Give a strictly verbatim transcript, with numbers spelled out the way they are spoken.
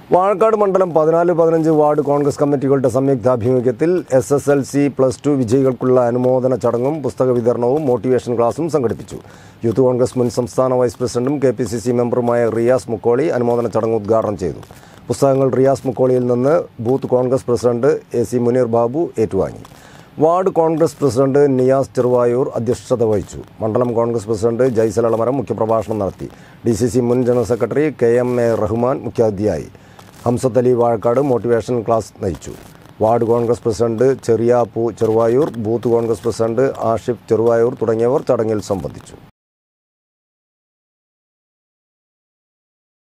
വാഴക്കാട് മണ്ഡലം പതിനാല് പതിനഞ്ച് വാർഡ് കോൺഗ്രസ് കമ്മിറ്റികളുടെ സംയുക്താഭിമുഖ്യത്തിൽ S S L C plus two വിജയികൾക്കുള്ള അനുമോദന ചടങ്ങും പുസ്തക വിതരണവും മോട്ടിവേഷൻ ക്ലാസും സംഘടിപ്പിച്ചു. യൂത്ത് കോൺഗ്രസ് മുൻ സംസ്ഥാന വൈസ് പ്രസിഡന്റും കെ പി സി സി മെമ്പറുമായ റിയാസ് മുക്കോളി അനുമോദന ചടങ്ങ് ഉദ്ഘാടനം ചെയ്തു. പുസ്തകങ്ങൾ റിയാസ് മുക്കോളിയിൽ നിന്ന് booth Congress president A C Muneer Babu ഏറ്റുവാങ്ങി. വാർഡ് കോൺഗ്രസ് പ്രസിഡന്റ് നിയാസ് ചെറുവായൂർ അധ്യക്ഷത വഹിച്ചു. മണ്ഡലം കോൺഗ്രസ് പ്രസിഡന്റ് ജയ്സൽ അളമരം മുഖ്യപ്രഭാഷണം നടത്തി. ഡി സി സി മുൻ general secretary K M A Rahman മുഖ്യാതിഥിയായി. ഹംസത്ത് അലി വാഴക്കാട് മോട്ടിവേഷൻ ക്ലാസ് നയിച്ചു. Ward Congress president Cheriyappu Cheruvayur, booth Congress president Ashif Cheruvayur തുടങ്ങിയവർ ചടങ്ങിൽ സംബന്ധിച്ചു.